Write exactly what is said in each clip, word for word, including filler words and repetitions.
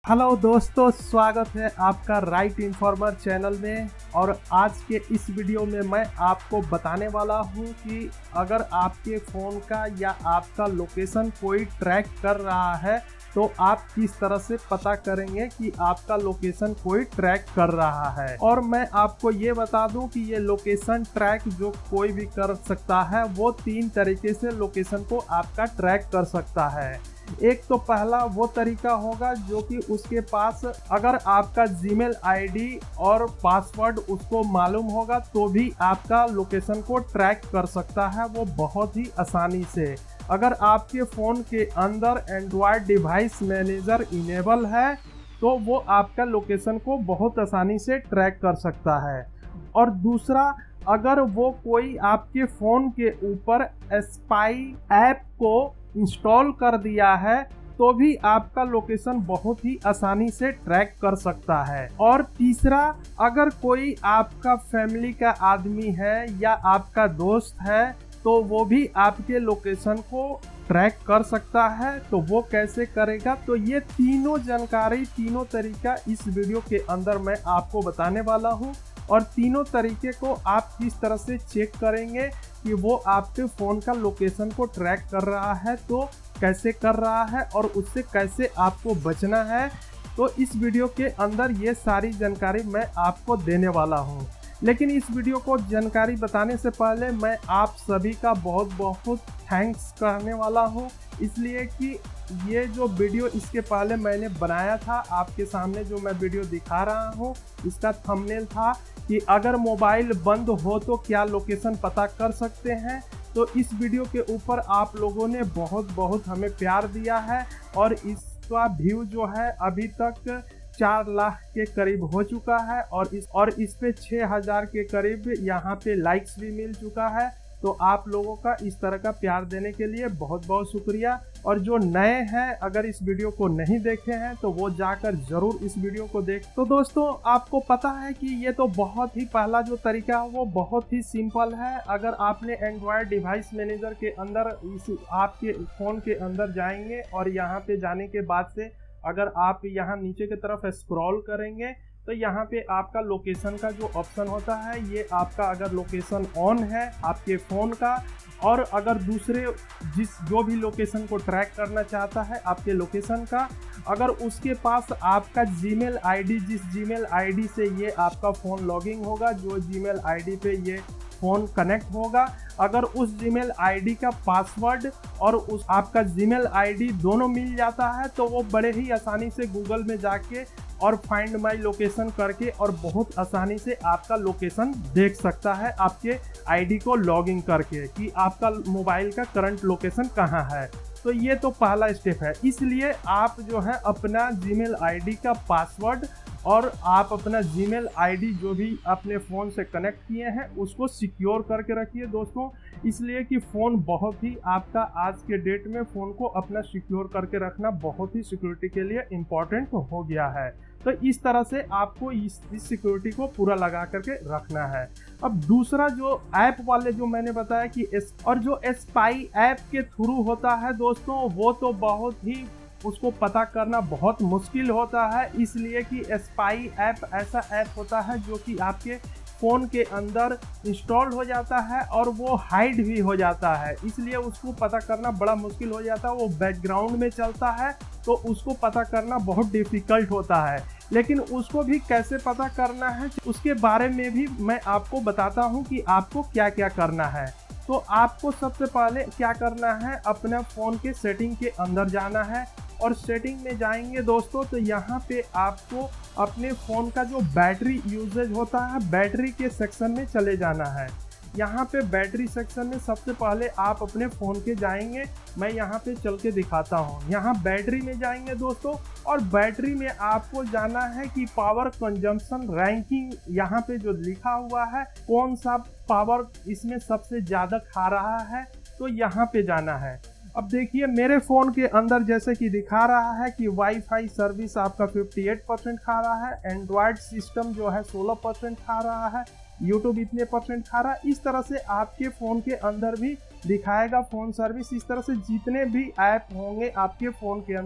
Hello दोस्तों, स्वागत है आपका राइट इन्फॉर्मर चैनल में। और आज के इस वीडियो में मैं आपको बताने वाला हूं कि अगर आपके फ़ोन का या आपका लोकेशन कोई ट्रैक कर रहा है तो आप किस तरह से पता करेंगे कि आपका लोकेशन कोई ट्रैक कर रहा है। और मैं आपको ये बता दूं कि ये लोकेशन ट्रैक जो कोई भी कर सकता है, वो तीन तरीके से लोकेशन को आपका ट्रैक कर सकता है। एक तो पहला वो तरीका होगा जो कि उसके पास अगर आपका जीमेल आईडी और पासवर्ड उसको मालूम होगा तो भी आपका लोकेशन को ट्रैक कर सकता है, वो बहुत ही आसानी से। अगर आपके फ़ोन के अंदर एंड्रॉयड डिवाइस मैनेजर इनेबल है तो वो आपका लोकेशन को बहुत आसानी से ट्रैक कर सकता है। और दूसरा, अगर वो कोई आपके फ़ोन के ऊपर स्पाई ऐप को इंस्टॉल कर दिया है तो भी आपका लोकेशन बहुत ही आसानी से ट्रैक कर सकता है। और तीसरा, अगर कोई आपका फैमिली का आदमी है या आपका दोस्त है तो वो भी आपके लोकेशन को ट्रैक कर सकता है। तो वो कैसे करेगा, तो ये तीनों जानकारी, तीनों तरीका इस वीडियो के अंदर मैं आपको बताने वाला हूँ। और तीनों तरीके को आप किस तरह से चेक करेंगे कि वो आपके फ़ोन का लोकेशन को ट्रैक कर रहा है तो कैसे कर रहा है और उससे कैसे आपको बचना है, तो इस वीडियो के अंदर ये सारी जानकारी मैं आपको देने वाला हूँ। लेकिन इस वीडियो को जानकारी बताने से पहले मैं आप सभी का बहुत बहुत थैंक्स करने वाला हूँ, इसलिए कि ये जो वीडियो इसके पहले मैंने बनाया था, आपके सामने जो मैं वीडियो दिखा रहा हूँ, इसका थंबनेल था कि अगर मोबाइल बंद हो तो क्या लोकेशन पता कर सकते हैं। तो इस वीडियो के ऊपर आप लोगों ने बहुत बहुत हमें प्यार दिया है और इसका व्यू जो है अभी तक चार लाख के करीब हो चुका है और इस और इस पे छः हज़ार के करीब यहाँ पे लाइक्स भी मिल चुका है। तो आप लोगों का इस तरह का प्यार देने के लिए बहुत बहुत शुक्रिया। और जो नए हैं, अगर इस वीडियो को नहीं देखे हैं तो वो जाकर ज़रूर इस वीडियो को देख। तो दोस्तों, आपको पता है कि ये तो बहुत ही पहला जो तरीका है वो बहुत ही सिंपल है। अगर आपने एंड्रॉयड डिवाइस मैनेजर के अंदर इस आपके फ़ोन के अंदर जाएंगे और यहाँ पे जाने के बाद से अगर आप यहाँ नीचे की तरफ स्क्रॉल करेंगे तो यहाँ पे आपका लोकेशन का जो ऑप्शन होता है, ये आपका अगर लोकेशन ऑन है आपके फ़ोन का, और अगर दूसरे जिस जो भी लोकेशन को ट्रैक करना चाहता है आपके लोकेशन का, अगर उसके पास आपका जीमेल आईडी, जिस जीमेल आईडी से ये आपका फ़ोन लॉगिंग होगा, जो जीमेल आईडी पे ये फ़ोन कनेक्ट होगा, अगर उस जीमेल आईडी का पासवर्ड और उस आपका जीमेल आईडी दोनों मिल जाता है तो वो बड़े ही आसानी से गूगल में जाके और फाइंड माई लोकेशन करके और बहुत आसानी से आपका लोकेशन देख सकता है, आपके आईडी को लॉगिंग करके कि आपका मोबाइल का करंट लोकेशन कहाँ है। तो ये तो पहला स्टेप है। इसलिए आप जो है अपना जीमेल आईडी का पासवर्ड और आप अपना जीमेल आईडी जो भी अपने फ़ोन से कनेक्ट किए हैं उसको सिक्योर करके रखिए दोस्तों, इसलिए कि फ़ोन बहुत ही आपका आज के डेट में फ़ोन को अपना सिक्योर करके रखना बहुत ही सिक्योरिटी के लिए इम्पॉर्टेंट हो गया है। तो इस तरह से आपको इस इस सिक्योरिटी को पूरा लगा करके रखना है। अब दूसरा जो ऐप वाले जो मैंने बताया कि एस और जो स्पाई ऐप के थ्रू होता है दोस्तों, वो तो बहुत ही उसको पता करना बहुत मुश्किल होता है, इसलिए कि स्पाई ऐप ऐसा ऐप होता है जो कि आपके फ़ोन के अंदर इंस्टॉल हो जाता है और वो हाइड भी हो जाता है, इसलिए उसको पता करना बड़ा मुश्किल हो जाता है। वो बैकग्राउंड में चलता है तो उसको पता करना बहुत डिफ़िकल्ट होता है। लेकिन उसको भी कैसे पता करना है उसके बारे में भी मैं आपको बताता हूँ कि आपको क्या क्या करना है। तो आपको सबसे पहले क्या करना है, अपना फ़ोन के सेटिंग के अंदर जाना है और सेटिंग में जाएंगे दोस्तों तो यहाँ पे आपको अपने फ़ोन का जो बैटरी यूजेज होता है, बैटरी के सेक्शन में चले जाना है। यहाँ पे बैटरी सेक्शन में सबसे पहले आप अपने फ़ोन के जाएंगे, मैं यहाँ पे चल के दिखाता हूँ। यहाँ बैटरी में जाएंगे दोस्तों और बैटरी में आपको जाना है कि पावर कंजम्पशन रैंकिंग, यहाँ पे जो लिखा हुआ है कौन सा पावर इसमें सबसे ज़्यादा खा रहा है, तो यहाँ पे जाना है। अब देखिए मेरे फ़ोन के अंदर जैसे कि दिखा रहा है कि वाईफाई सर्विस आपका अट्ठावन परसेंट खा रहा है, एंड्रॉयड सिस्टम जो है सोलह परसेंट खा रहा है, यूट्यूब इतने परसेंट खा रहा है। इस तरह से आपके फ़ोन के अंदर भी दिखाएगा फ़ोन सर्विस। इस तरह से जितने भी ऐप होंगे आपके फ़ोन के अंदर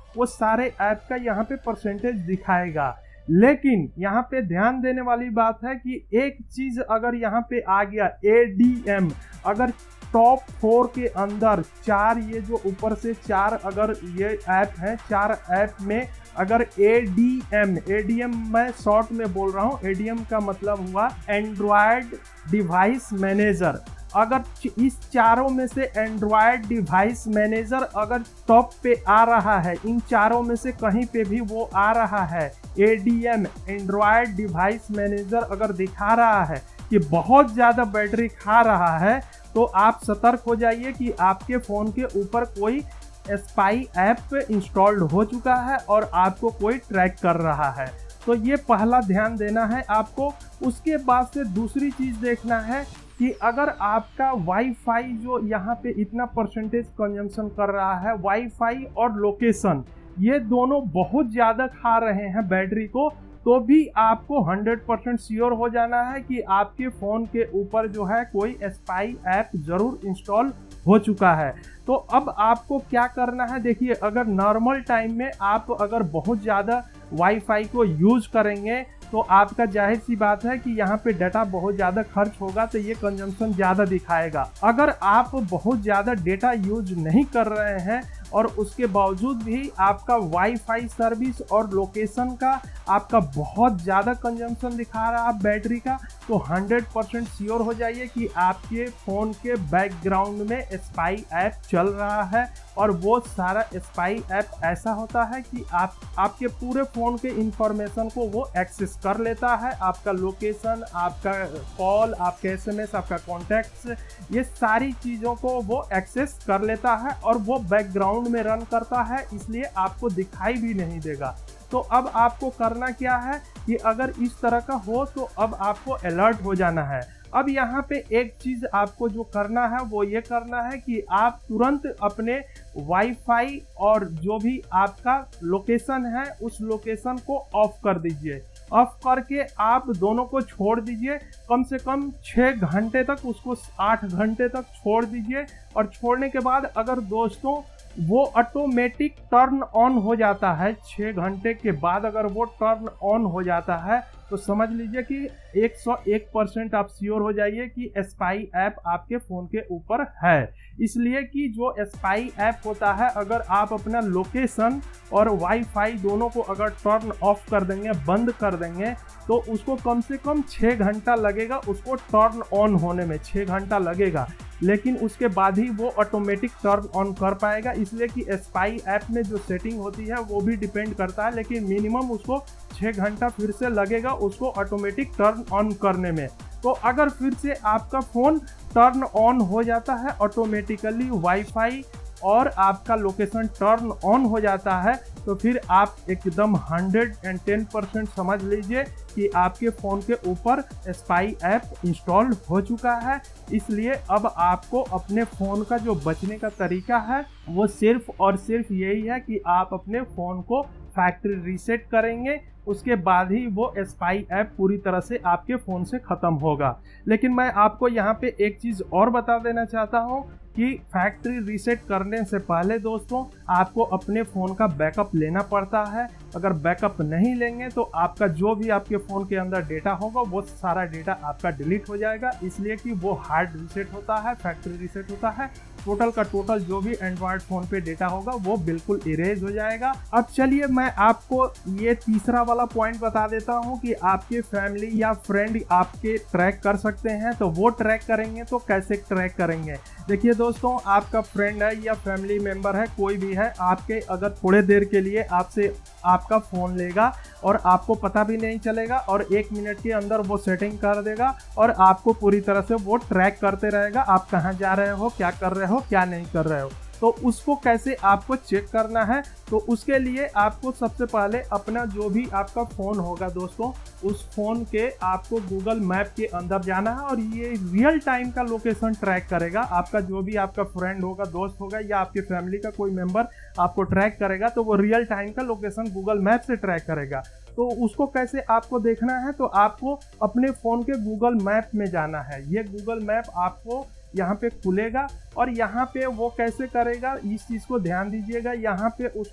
वो सारे ऐप का यहाँ पे परसेंटेज दिखाएगा। लेकिन यहाँ पे ध्यान देने वाली बात है कि एक चीज अगर यहाँ पे आ गया ए डी एम, अगर टॉप फोर के अंदर चार, ये जो ऊपर से चार अगर ये ऐप हैं, चार ऐप में अगर A D M, A D M मैं शॉर्ट में बोल रहा हूँ, ए डी एम का मतलब हुआ एंड्रॉयड डिवाइस मैनेजर, अगर इस चारों में से एंड्रॉयड डिवाइस मैनेजर अगर टॉप पे आ रहा है, इन चारों में से कहीं पे भी वो आ रहा है, A D M Android device manager अगर दिखा रहा है कि बहुत ज़्यादा बैटरी खा रहा है, तो आप सतर्क हो जाइए कि आपके फ़ोन के ऊपर कोई स्पाई ऐप इंस्टॉल्ड हो चुका है और आपको कोई ट्रैक कर रहा है। तो ये पहला ध्यान देना है आपको। उसके बाद से दूसरी चीज़ देखना है कि अगर आपका वाईफाई जो यहाँ पे इतना परसेंटेज कंजम्पशन कर रहा है, वाईफाई और लोकेशन ये दोनों बहुत ज़्यादा खा रहे हैं बैटरी को, तो भी आपको हंड्रेड परसेंट श्योर हो जाना है कि आपके फ़ोन के ऊपर जो है कोई स्पाई ऐप ज़रूर इंस्टॉल हो चुका है। तो अब आपको क्या करना है, देखिए अगर नॉर्मल टाइम में आप अगर बहुत ज़्यादा वाईफाई को यूज़ करेंगे तो आपका जाहिर सी बात है कि यहाँ पे डाटा बहुत ज़्यादा खर्च होगा, तो ये कंजम्पशन ज़्यादा दिखाएगा। अगर आप बहुत ज़्यादा डेटा यूज नहीं कर रहे हैं और उसके बावजूद भी आपका वाईफाई सर्विस और लोकेशन का आपका बहुत ज़्यादा कंजम्पशन दिखा रहा है बैटरी का, तो हंड्रेड परसेंट श्योर हो जाइए कि आपके फ़ोन के बैकग्राउंड में स्पाई ऐप चल रहा है। और वो सारा स्पाई ऐप ऐसा होता है कि आप आपके पूरे फ़ोन के इंफॉर्मेशन को वो एक्सेस कर लेता है, आपका लोकेशन, आपका कॉल, आपके एसएमएस, आपका कॉन्टैक्ट्स, ये सारी चीज़ों को वो एक्सेस कर लेता है और वो बैकग्राउंड में रन करता है, इसलिए आपको दिखाई भी नहीं देगा। तो अब आपको करना क्या है कि अगर इस तरह का हो तो अब आपको अलर्ट हो जाना है। अब यहाँ पे एक चीज़ आपको जो करना है वो ये करना है कि आप तुरंत अपने वाईफाई और जो भी आपका लोकेशन है उस लोकेशन को ऑफ कर दीजिए। ऑफ करके आप दोनों को छोड़ दीजिए, कम से कम छः घंटे तक, उसको आठ घंटे तक छोड़ दीजिए। और छोड़ने के बाद अगर दोस्तों वो ऑटोमेटिक टर्न ऑन हो जाता है, छः घंटे के बाद अगर वो टर्न ऑन हो जाता है तो समझ लीजिए कि एक सौ एक परसेंट आप श्योर हो जाइए कि स्पाई ऐप आपके फ़ोन के ऊपर है। इसलिए कि जो स्पाई ऐप होता है, अगर आप अपना लोकेशन और वाईफाई दोनों को अगर टर्न ऑफ कर देंगे, बंद कर देंगे, तो उसको कम से कम छः घंटा लगेगा उसको टर्न ऑन होने में, छः घंटा लगेगा, लेकिन उसके बाद ही वो ऑटोमेटिक टर्न ऑन कर पाएगा। इसलिए कि स्पाई ऐप में जो सेटिंग होती है वो भी डिपेंड करता है, लेकिन मिनिमम उसको छः घंटा फिर से लगेगा उसको ऑटोमेटिक टर्न ऑन करने में। तो अगर फिर से आपका फ़ोन टर्न ऑन हो जाता है ऑटोमेटिकली, वाईफाई और आपका लोकेशन टर्न ऑन हो जाता है, तो फिर आप एकदम हंड्रेड एंड टेन परसेंट समझ लीजिए कि आपके फ़ोन के ऊपर स्पाई ऐप इंस्टॉल हो चुका है। इसलिए अब आपको अपने फ़ोन का जो बचने का तरीका है वो सिर्फ और सिर्फ यही है कि आप अपने फ़ोन को फैक्ट्री रीसेट करेंगे, उसके बाद ही वो स्पाई ऐप पूरी तरह से आपके फ़ोन से ख़त्म होगा। लेकिन मैं आपको यहाँ पे एक चीज़ और बता देना चाहता हूँ कि फैक्ट्री रीसेट करने से पहले दोस्तों आपको अपने फ़ोन का बैकअप लेना पड़ता है। अगर बैकअप नहीं लेंगे तो आपका जो भी आपके फ़ोन के अंदर डेटा होगा वो सारा डेटा आपका डिलीट हो जाएगा, इसलिए कि वो हार्ड रीसेट होता है, फैक्ट्री रीसेट होता है, टोटल का टोटल जो भी एंड्रॉयड फ़ोन पे डेटा होगा वो बिल्कुल इरेज हो जाएगा। अब चलिए मैं आपको ये तीसरा वाला पॉइंट बता देता हूँ कि आपके फैमिली या फ्रेंड आपके ट्रैक कर सकते हैं, तो वो ट्रैक करेंगे तो कैसे ट्रैक करेंगे। देखिए दोस्तों, आपका फ्रेंड है या फैमिली मेम्बर है, कोई भी है, आपके अगर थोड़े देर के लिए आपसे आपका फ़ोन लेगा और आपको पता भी नहीं चलेगा और एक मिनट के अंदर वो सेटिंग कर देगा और आपको पूरी तरह से वो ट्रैक करते रहेगा, आप कहाँ जा रहे हो, क्या कर रहे हो, क्या नहीं कर रहे हो। तो उसको कैसे आपको चेक करना है, तो उसके लिए आपको सबसे पहले अपना जो भी आपका फ़ोन होगा दोस्तों, उस फ़ोन के आपको गूगल मैप के अंदर जाना है और ये रियल टाइम का लोकेशन ट्रैक करेगा। आपका जो भी आपका फ्रेंड होगा, दोस्त होगा या आपके फैमिली का कोई मेंबर आपको ट्रैक करेगा, तो वो रियल टाइम का लोकेशन गूगल मैप से ट्रैक करेगा। तो उसको कैसे आपको देखना है, तो आपको अपने फ़ोन के गूगल मैप में जाना है। ये गूगल मैप आपको यहाँ पे खुलेगा और यहाँ पे वो कैसे करेगा, इस चीज़ को ध्यान दीजिएगा। यहाँ पे उसको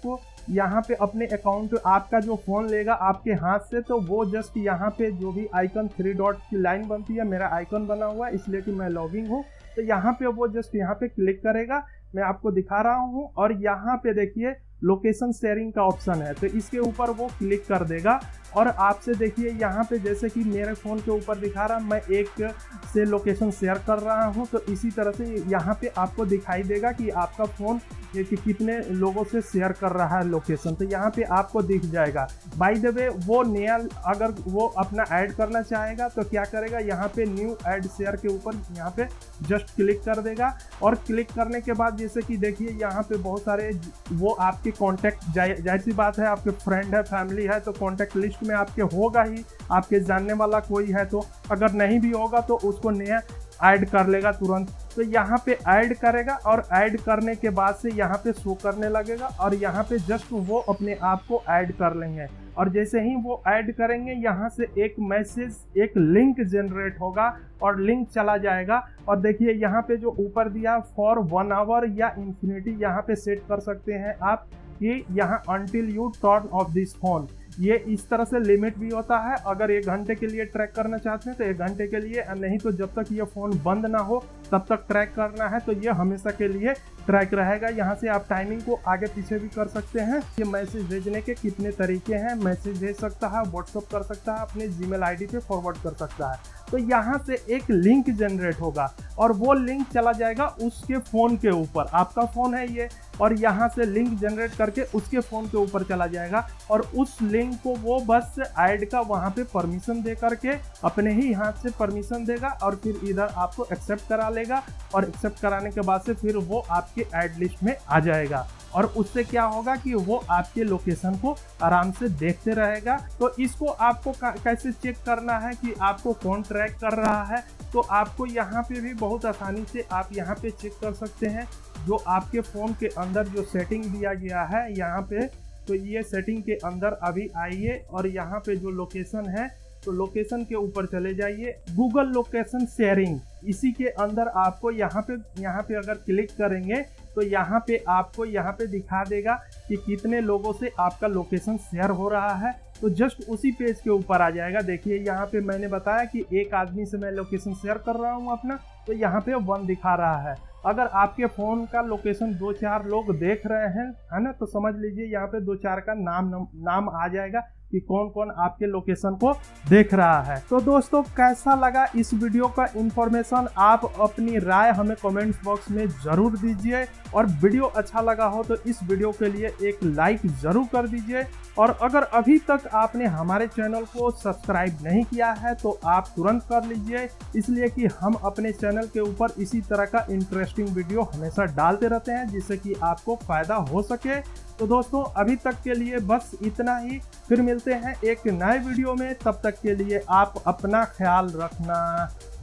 यहाँ पे अपने अकाउंट, आपका जो फ़ोन लेगा आपके हाथ से, तो वो जस्ट यहाँ पे जो भी आइकन थ्री डॉट की लाइन बनती है, मेरा आइकन बना हुआ है इसलिए कि मैं लॉगिंग हूँ, तो यहाँ पे वो जस्ट यहाँ पे क्लिक करेगा। मैं आपको दिखा रहा हूँ और यहाँ पे देखिए लोकेशन शेयरिंग का ऑप्शन है, तो इसके ऊपर वो क्लिक कर देगा और आपसे देखिए यहाँ पे जैसे कि मेरे फ़ोन के ऊपर दिखा रहा, मैं एक से लोकेशन शेयर कर रहा हूँ, तो इसी तरह से यहाँ पे आपको दिखाई देगा कि आपका फ़ोन कि कितने लोगों से शेयर कर रहा है लोकेशन, तो यहाँ पे आपको दिख जाएगा। बाय द वे वो नया अगर वो अपना ऐड करना चाहेगा तो क्या करेगा, यहाँ पे न्यू ऐड शेयर के ऊपर यहाँ पे जस्ट क्लिक कर देगा और क्लिक करने के बाद जैसे कि देखिए यहाँ पे बहुत सारे वो आपके कॉन्टैक्ट, जाहिर सी बात है आपके फ्रेंड है, फैमिली है, तो कॉन्टैक्ट लिस्ट में आपके होगा ही, आपके जानने वाला कोई है, तो अगर नहीं भी होगा तो उसको नया ऐड कर लेगा तुरंत। तो यहाँ पे ऐड करेगा और ऐड करने के बाद से यहाँ पे शो करने लगेगा और यहाँ पे जस्ट वो अपने आप को ऐड कर लेंगे और जैसे ही वो ऐड करेंगे यहाँ से एक मैसेज, एक लिंक जनरेट होगा और लिंक चला जाएगा। और देखिए यहाँ पे जो ऊपर दिया फॉर वन आवर या इन्फिनिटी, यहाँ पे सेट कर सकते हैं आप कि यहाँ until you turn off this phone, ये इस तरह से लिमिट भी होता है। अगर एक घंटे के लिए ट्रैक करना चाहते हैं तो एक घंटे के लिए, नहीं तो जब तक ये फ़ोन बंद ना हो तब तक ट्रैक करना है, तो ये हमेशा के लिए ट्रैक रहेगा। यहाँ से आप टाइमिंग को आगे पीछे भी कर सकते हैं। ये मैसेज भेजने के कितने तरीके हैं, मैसेज भेज सकता है, व्हाट्सअप कर सकता है, अपने जीमेल आईडी पे फॉरवर्ड कर सकता है। तो यहाँ से एक लिंक जनरेट होगा और वो लिंक चला जाएगा उसके फ़ोन के ऊपर, आपका फ़ोन है ये, और यहाँ से लिंक जनरेट करके उसके फ़ोन के ऊपर चला जाएगा और उस लिंक को वो बस ऐड का वहाँ पे परमिशन दे करके अपने ही हाथ से परमिशन देगा और फिर इधर आपको एक्सेप्ट करा लेगा और एक्सेप्ट कराने के बाद से फिर वो आपके ऐड लिस्ट में आ जाएगा और उससे क्या होगा कि वो आपके लोकेशन को आराम से देखते रहेगा। तो इसको आपको कैसे चेक करना है कि आपको कौन ट्रैक कर रहा है, तो आपको यहाँ पे भी बहुत आसानी से आप यहाँ पे चेक कर सकते हैं। जो आपके फ़ोन के अंदर जो सेटिंग दिया गया है यहाँ पे, तो ये सेटिंग के अंदर अभी आइए और यहाँ पे जो लोकेशन है, तो लोकेशन के ऊपर चले जाइए, गूगल लोकेशन शेयरिंग, इसी के अंदर आपको यहाँ पे यहाँ पे अगर क्लिक करेंगे तो यहाँ पे आपको यहाँ पे दिखा देगा कि कितने लोगों से आपका लोकेशन शेयर हो रहा है। तो जस्ट उसी पेज के ऊपर आ जाएगा। देखिए यहाँ पे मैंने बताया कि एक आदमी से मैं लोकेशन शेयर कर रहा हूँ अपना, तो यहाँ पे वन दिखा रहा है। अगर आपके फ़ोन का लोकेशन दो चार लोग देख रहे हैं, है ना, तो समझ लीजिए यहाँ पे दो चार का नाम नाम आ जाएगा कि कौन कौन आपके लोकेशन को देख रहा है। तो दोस्तों कैसा लगा इस वीडियो का इंफॉर्मेशन, आप अपनी राय हमें कमेंट्स बॉक्स में ज़रूर दीजिए और वीडियो अच्छा लगा हो तो इस वीडियो के लिए एक लाइक ज़रूर कर दीजिए। और अगर अभी तक आपने हमारे चैनल को सब्सक्राइब नहीं किया है तो आप तुरंत कर लीजिए, इसलिए कि हम अपने चैनल के ऊपर इसी तरह का इंटरेस्टिंग वीडियो हमेशा डालते रहते हैं जिससे कि आपको फ़ायदा हो सके। तो दोस्तों अभी तक के लिए बस इतना ही, फिर मिलते हैं एक नए वीडियो में, तब तक के लिए आप अपना ख्याल रखना।